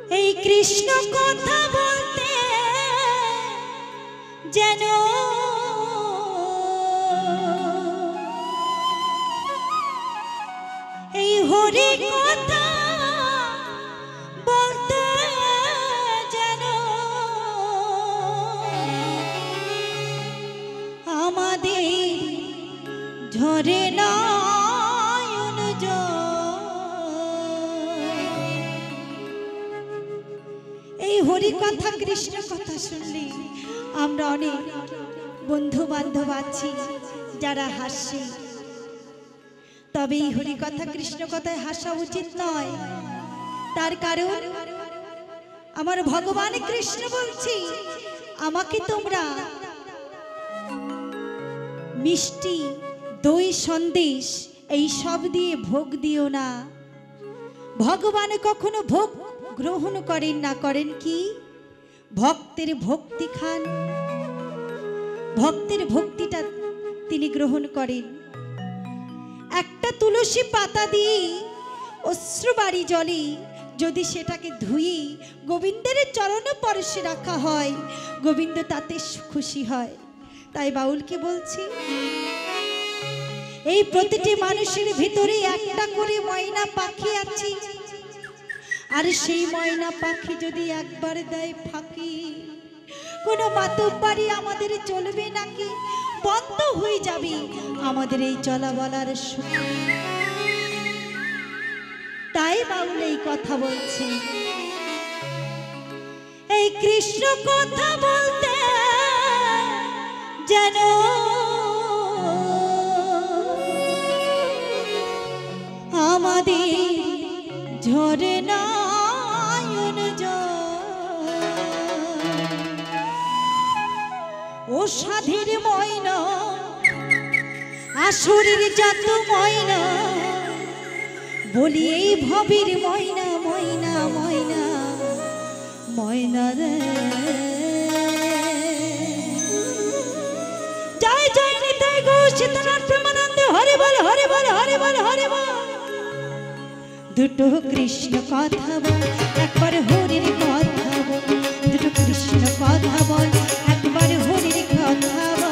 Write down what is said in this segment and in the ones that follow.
এই কৃষ্ণ কথা বলতে যেন এই হরি কথা বলতে যেন আমাদের ঝরে না হরি কথা কৃষ্ণ কথা শুনলে আমরা অনেক বন্ধু বান্ধব আছি যারা হাসি, তবে এই হরি কথা কৃষ্ণ কথায় হাসা উচিত নয়। তার কারণ আমার ভগবান কৃষ্ণ বলছি, আমাকে তোমরা মিষ্টি দই সন্দেশ এই সব দিয়ে ভোগ দিও না। ভগবান কখনো ভোগ গ্রহণ করেন না, করেন কি ভক্তের ভক্তি খান, ভক্তের ভক্তিটা তিনি গ্রহণ করেন। একটা তুলসী পাতা দিয়ে অশ্রুবাড়ি জলে যদি সেটাকে ধুয়ে গোবিন্দের চরণ পরশে রাখা হয়, গোবিন্দ তাতে খুশি হয়। তাই বাউলকে বলছি, এই প্রতিটি মানুষের ভিতরে একটা করে ময়না পাখি আছে, আর সেই ময়না পাখি যদি একবার দেয় ফাঁকি, কোনো মাতব্বাড়ি আমাদের চলবে নাকি, বন্ধ হয়ে যাবে আমাদের এই চলা বলার সুখ। তাই বাউল এই কথা বলছে, এই কৃষ্ণ কথা বলতে যেন আমাদের ঝরে না ও সাধীর ময়না, আসুরের জাত ময়না, বলি এই ভবের ময়না, ময়না ময়না ময়না রে। জয় জয় নিতাই গৌর সীতানাথ প্রেমানন্দ, হরে বল হরে বল হরে বল হরে বল। দুটো কৃষ্ণ কথা বল, একবার হরির কথা বল, দুটো কৃষ্ণ কথা বল, একবার হরির কথা বল।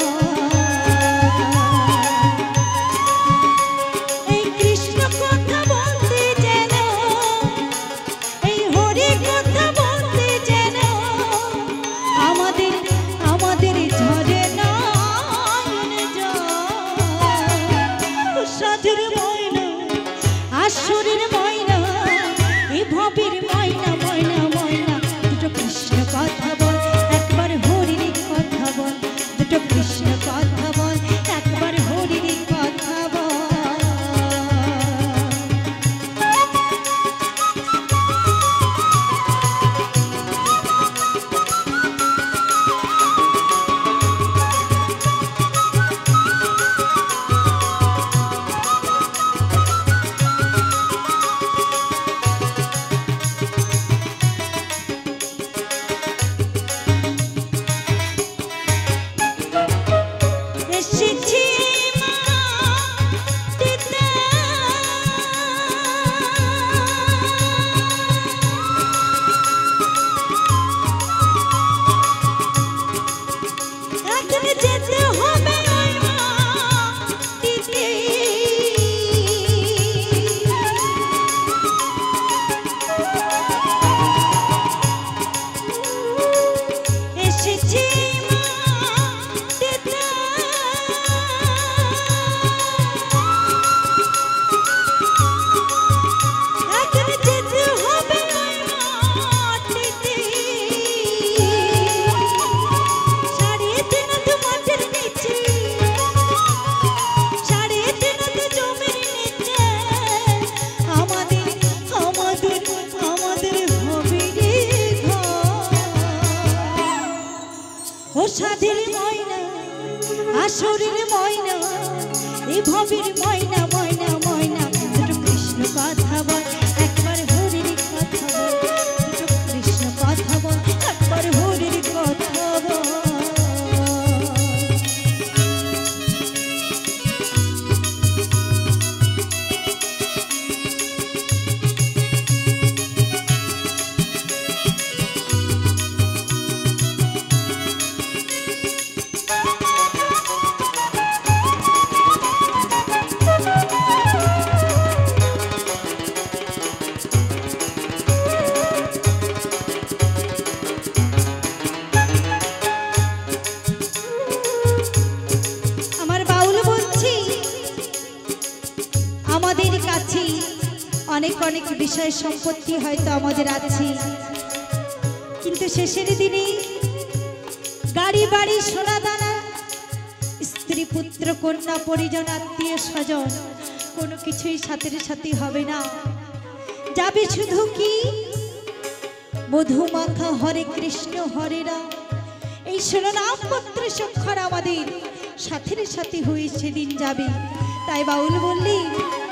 এই কৃষ্ণ কথা বলতে যেন, এই হরি কথা বলতে যেন আমাদের আমাদের ঝরে নয়ন জল। সাধুর ময়না, আসুরের ময়না, এই ভবের ময়না, ময়না ময়না। দুটো কৃষ্ণ কথা বল, একবার হরির কথা বল, দুটো কৃষ্ণ কথা বল, একবার হরির কথা বল। সাধের ময়না, আসরের ময়না, এই ভবের ময়না, ময়না ময়না। দুটো কৃষ্ণ কথা বল, একবার হরির কথা বল, দুটো কৃষ্ণ কথা বল, একবার হরির কথা বল। অনেক অনেক বিষয় সম্পত্তি হয়তো আমাদের আছে, কিন্তু শেষের দিনে গাড়ি বাড়ি সোনা দানা স্ত্রী পুত্র কন্যা পরিজন আত্মীয় স্বজন কোনো কিছুই সাথে সাথে হবে না। যাবে শুধু কি মধুমাখা হরে কৃষ্ণ হরে রাম, এই শিরোনাম পত্র সক্ষর আমাদের সাথে সাথে হয়ে সেদিন যাবে। তাই বাউল বললেন,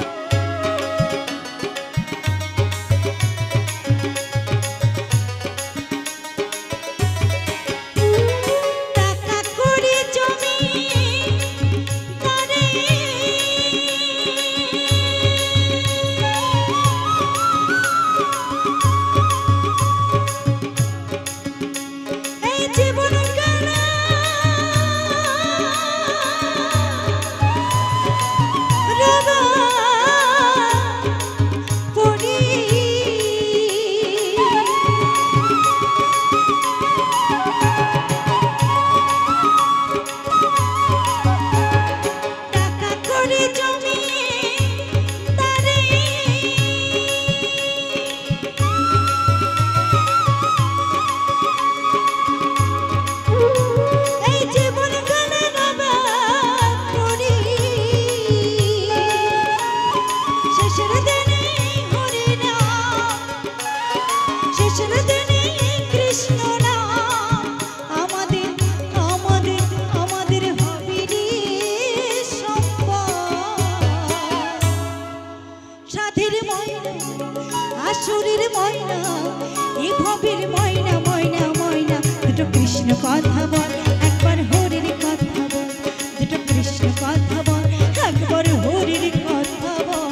কৃষ্ণ কথা বল একবার হরির কথা বল, দুটো কৃষ্ণ কথা বল একবার হরির কথা বল।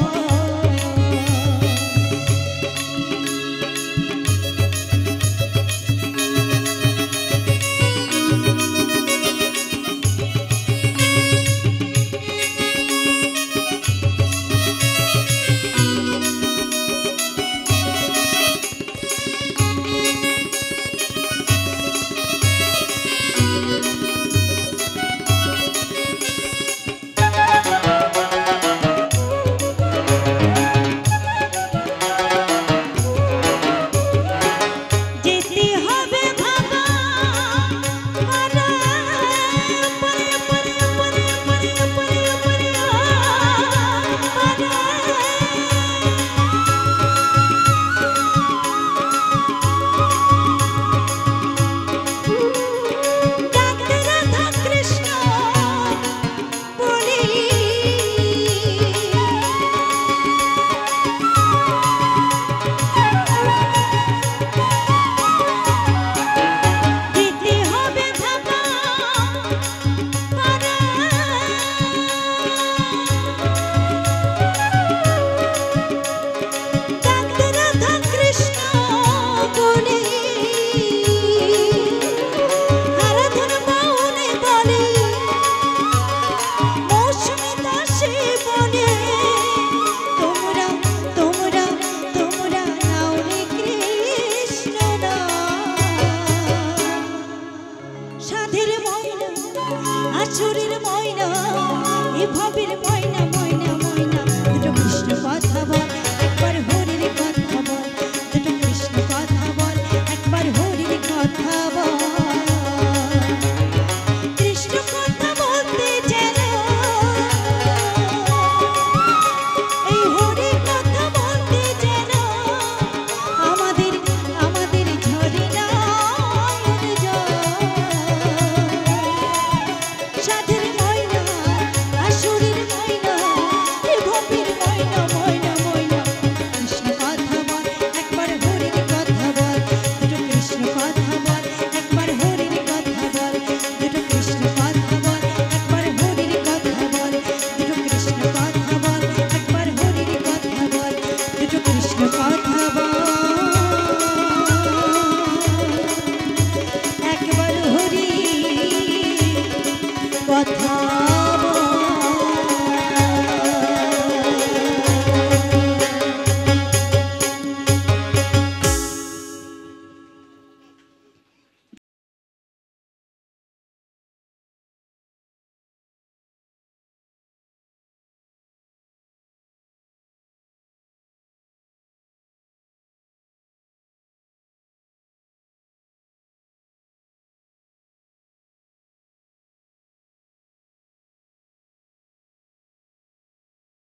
আচুরির ময়না এ ভবের ময়না ময়না ময়না, দুটো কৃষ্ণ কথা বল একবার হরির কথা বল, দুটো কৃষ্ণ কথা বল একবার হরির কথা বল। কৃষ্ণ কথা বলতে যেন এই হরির কথা বলতে যেন আমাদের আমাদের ঝরে না সাধের ময়না আসুরের ময়না এ ভবের ময়না ময়না ময়না, কৃষ্ণ কথা বল একবার হরির কথা বল, দুটো কৃষ্ণ কথা বল একবার হরির কথা বল, দুটো কৃষ্ণ কথা বল একবার হরির কথা বল, দুটো কৃষ্ণ কথা বল একবার হরির কথা বল, দুটো কৃষ্ণ কথা বল একবার হরি কথা।